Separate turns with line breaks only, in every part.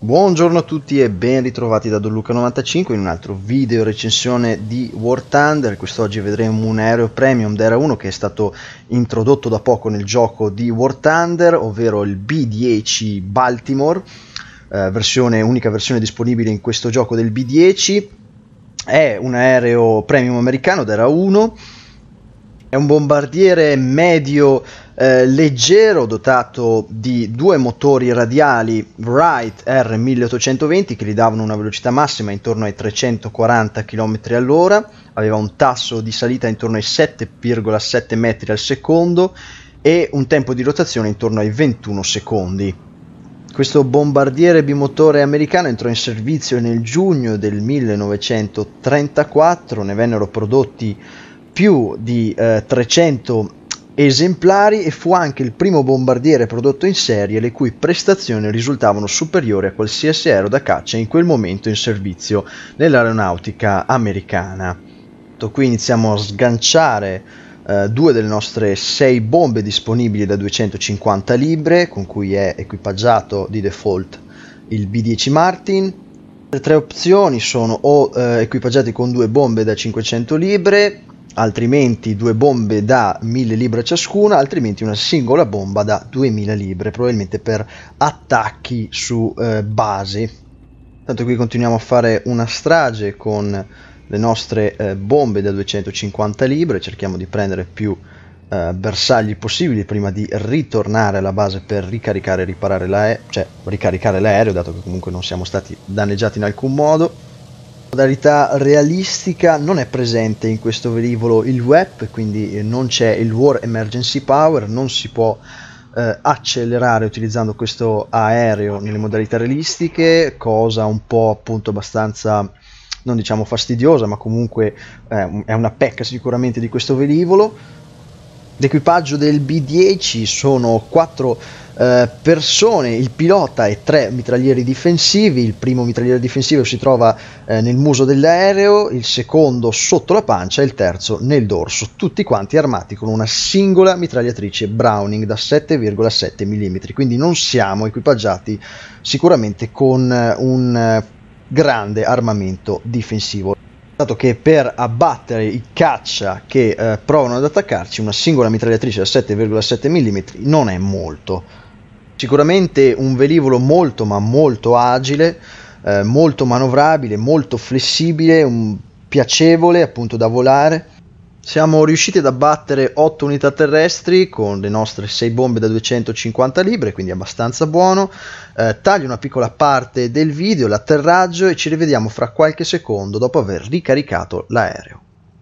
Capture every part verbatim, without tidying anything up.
Buongiorno a tutti e ben ritrovati da Don Luca novantacinque in un altro video recensione di War Thunder. Quest'oggi vedremo un aereo premium d'Era uno che è stato introdotto da poco nel gioco di War Thunder, ovvero il B dieci Baltimore, eh, versione, unica versione disponibile in questo gioco del B dieci. È un aereo premium americano d'Era uno, è un bombardiere medio eh, leggero dotato di due motori radiali Wright R milleottocentoventi che gli davano una velocità massima intorno ai trecentoquaranta chilometri all'ora, aveva un tasso di salita intorno ai sette virgola sette metri al secondo e un tempo di rotazione intorno ai ventuno secondi. Questo bombardiere bimotore americano entrò in servizio nel giugno del millenovecentotrentaquattro, ne vennero prodotti più di eh, trecento esemplari e fu anche il primo bombardiere prodotto in serie le cui prestazioni risultavano superiori a qualsiasi aereo da caccia in quel momento in servizio nell'aeronautica americana. Qui iniziamo a sganciare eh, due delle nostre sei bombe disponibili da duecentocinquanta libre, con cui è equipaggiato di default il B dieci Martin. Le tre opzioni sono o eh, equipaggiati con due bombe da cinquecento libre, altrimenti due bombe da mille libre ciascuna, altrimenti una singola bomba da duemila libre, probabilmente per attacchi su eh, basi. Tanto qui continuiamo a fare una strage con le nostre eh, bombe da duecentocinquanta libre, cerchiamo di prendere più eh, bersagli possibili prima di ritornare alla base per ricaricare e riparare l'aereo, cioè ricaricare l'aereo, dato che comunque non siamo stati danneggiati in alcun modo. Modalità realistica: non è presente in questo velivolo il W E P, quindi non c'è il War Emergency Power, non si può eh, accelerare utilizzando questo aereo nelle modalità realistiche, cosa un po' appunto abbastanza, non diciamo fastidiosa, ma comunque eh, è una pecca sicuramente di questo velivolo. L'equipaggio del B dieci sono quattro eh, persone, il pilota e tre mitraglieri difensivi. Il primo mitragliere difensivo si trova eh, nel muso dell'aereo, il secondo sotto la pancia e il terzo nel dorso, tutti quanti armati con una singola mitragliatrice Browning da sette virgola sette millimetri, quindi non siamo equipaggiati sicuramente con eh, un eh, grande armamento difensivo, dato che per abbattere i caccia che eh, provano ad attaccarci una singola mitragliatrice da sette virgola sette millimetri non è molto. Sicuramente un velivolo molto ma molto agile, eh, molto manovrabile, molto flessibile, un piacevole appunto da volare. Siamo riusciti ad abbattere otto unità terrestri con le nostre sei bombe da duecentocinquanta libre, quindi abbastanza buono. Eh, taglio una piccola parte del video, l'atterraggio, e ci rivediamo fra qualche secondo dopo aver ricaricato l'aereo.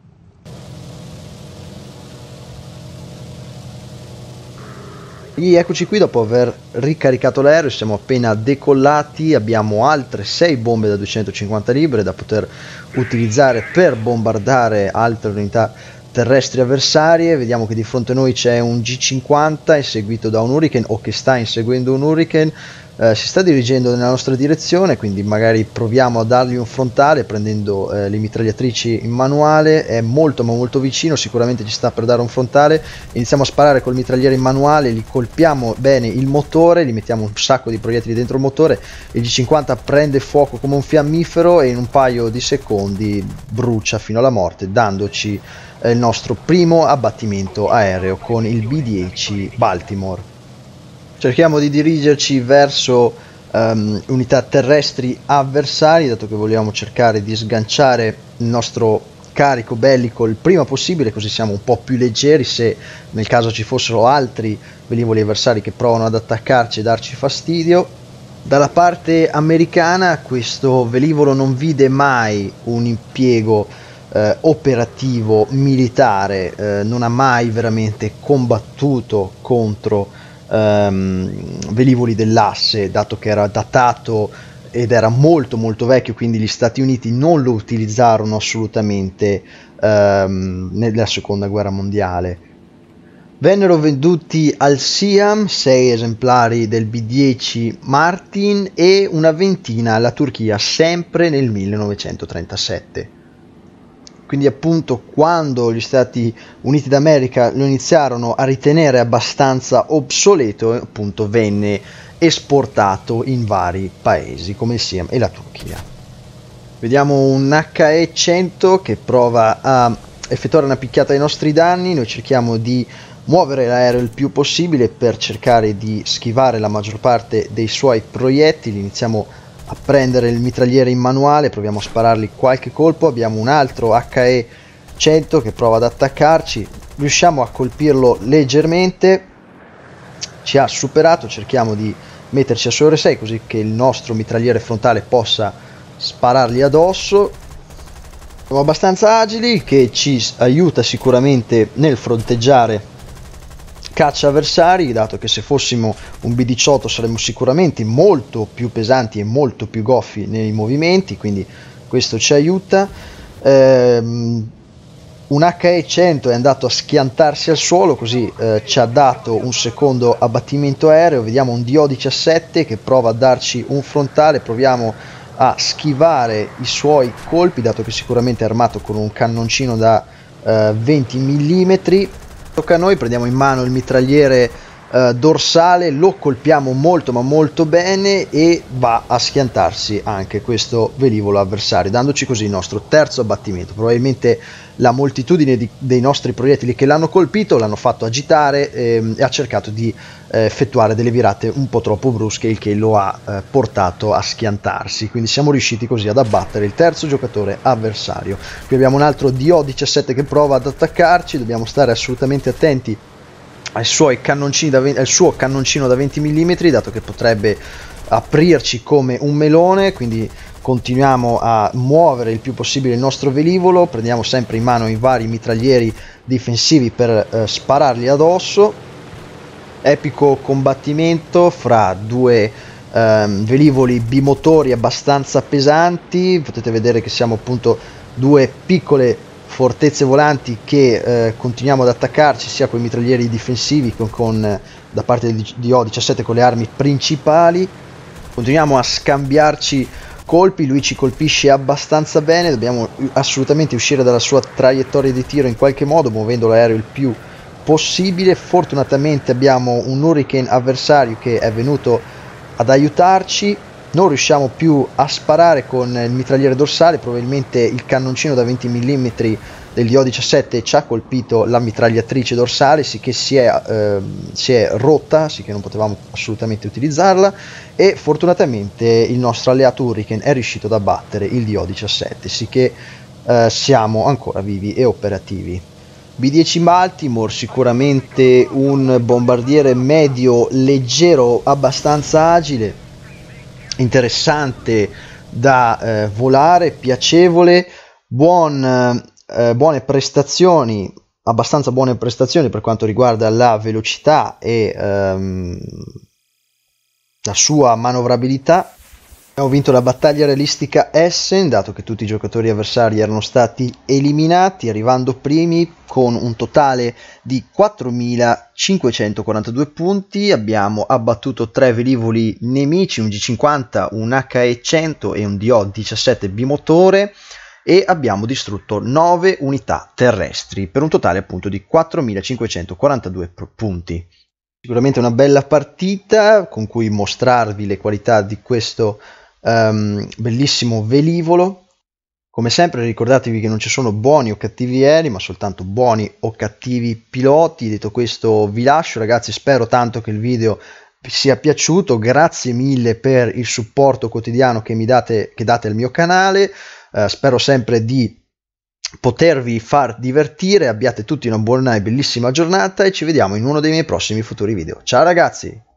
Eccoci qui dopo aver ricaricato l'aereo, siamo appena decollati, abbiamo altre sei bombe da duecentocinquanta libre da poter utilizzare per bombardare altre unità terrestri avversarie. Vediamo che di fronte a noi c'è un G cinquanta inseguito da un Hurricane, o che sta inseguendo un Hurricane. Eh, si sta dirigendo nella nostra direzione, quindi magari proviamo a dargli un frontale prendendo eh, le mitragliatrici in manuale. È molto ma molto vicino, sicuramente ci sta per dare un frontale. Iniziamo a sparare col mitragliere in manuale, gli colpiamo bene il motore, gli mettiamo un sacco di proiettili dentro il motore, il G cinquanta prende fuoco come un fiammifero e in un paio di secondi brucia fino alla morte, dandoci eh, il nostro primo abbattimento aereo con il B dieci Baltimore. Cerchiamo di dirigerci verso um, unità terrestri avversari, dato che vogliamo cercare di sganciare il nostro carico bellico il prima possibile, così siamo un po' più leggeri se nel caso ci fossero altri velivoli avversari che provano ad attaccarci e darci fastidio. Dalla parte americana questo velivolo non vide mai un impiego eh, operativo militare, eh, non ha mai veramente combattuto contro Um, velivoli dell'asse, dato che era datato ed era molto molto vecchio, quindi gli Stati Uniti non lo utilizzarono assolutamente um, nella seconda guerra mondiale. Vennero venduti al Siam sei esemplari del B dieci Martin e una ventina alla Turchia sempre nel millenovecentotrentasette. quindi appunto quando gli Stati Uniti d'America lo iniziarono a ritenere abbastanza obsoleto, appunto venne esportato in vari paesi come il Siam e la Turchia. Vediamo un H E cento che prova a effettuare una picchiata ai nostri danni. Noi cerchiamo di muovere l'aereo il più possibile per cercare di schivare la maggior parte dei suoi proiettili. Iniziamo a prendere il mitragliere in manuale, proviamo a sparargli qualche colpo. Abbiamo un altro H E cento che prova ad attaccarci, riusciamo a colpirlo leggermente, ci ha superato, cerchiamo di metterci a su R sei così che il nostro mitragliere frontale possa sparargli addosso. Siamo abbastanza agili, che ci aiuta sicuramente nel fronteggiare caccia avversari, dato che se fossimo un B diciotto saremmo sicuramente molto più pesanti e molto più goffi nei movimenti, quindi questo ci aiuta. Ehm, un H E cento è andato a schiantarsi al suolo, così eh, ci ha dato un secondo abbattimento aereo. Vediamo un D O diciassette che prova a darci un frontale, proviamo a schivare i suoi colpi, dato che sicuramente è armato con un cannoncino da eh, venti millimetri. Tocca a noi, prendiamo in mano il mitragliere eh, dorsale, lo colpiamo molto ma molto bene e va a schiantarsi anche questo velivolo avversario, dandoci così il nostro terzo abbattimento. Probabilmente la moltitudine di, dei nostri proiettili che l'hanno colpito l'hanno fatto agitare ehm, e ha cercato di eh, effettuare delle virate un po' troppo brusche, il che lo ha eh, portato a schiantarsi. Quindi siamo riusciti così ad abbattere il terzo giocatore avversario. Qui abbiamo un altro D O diciassette che prova ad attaccarci, dobbiamo stare assolutamente attenti ai suoi cannoncini da al suo cannoncino da venti millimetri, dato che potrebbe aprirci come un melone. Quindi continuiamo a muovere il più possibile il nostro velivolo, prendiamo sempre in mano i vari mitraglieri difensivi per eh, spararli addosso. Epico combattimento fra due ehm, velivoli bimotori abbastanza pesanti. Potete vedere che siamo appunto due piccole fortezze volanti che eh, continuiamo ad attaccarci sia con i mitraglieri difensivi con, con da parte del D O diciassette con le armi principali. Continuiamo a scambiarci colpi, lui ci colpisce abbastanza bene, dobbiamo assolutamente uscire dalla sua traiettoria di tiro in qualche modo, muovendo l'aereo il più possibile. Fortunatamente abbiamo un Hurricane avversario che è venuto ad aiutarci. Non riusciamo più a sparare con il mitragliere dorsale, probabilmente il cannoncino da venti millimetri del D O diciassette ci ha colpito la mitragliatrice dorsale, sicché si è, eh, si è rotta, sicché non potevamo assolutamente utilizzarla, e fortunatamente il nostro alleato Hurricane è riuscito ad abbattere il D O diciassette, sicché eh, siamo ancora vivi e operativi. B dieci Baltimore, sicuramente un bombardiere medio leggero abbastanza agile, interessante da eh, volare, piacevole, buon, eh, buone prestazioni, abbastanza buone prestazioni per quanto riguarda la velocità e ehm, la sua manovrabilità. Abbiamo vinto la battaglia realistica Essen, dato che tutti i giocatori avversari erano stati eliminati, arrivando primi con un totale di quattromilacinquecentoquarantadue punti. Abbiamo abbattuto tre velivoli nemici, un G cinquanta, un H E cento e un D O diciassette bimotore, e abbiamo distrutto nove unità terrestri per un totale appunto di quattromilacinquecentoquarantadue punti. Sicuramente una bella partita con cui mostrarvi le qualità di questo um, bellissimo velivolo. Come sempre ricordatevi che non ci sono buoni o cattivi aerei, ma soltanto buoni o cattivi piloti. Detto questo vi lascio ragazzi, spero tanto che il video vi sia piaciuto, grazie mille per il supporto quotidiano che mi date, che date al mio canale, uh, spero sempre di potervi far divertire, abbiate tutti una buona e bellissima giornata e ci vediamo in uno dei miei prossimi futuri video. Ciao ragazzi!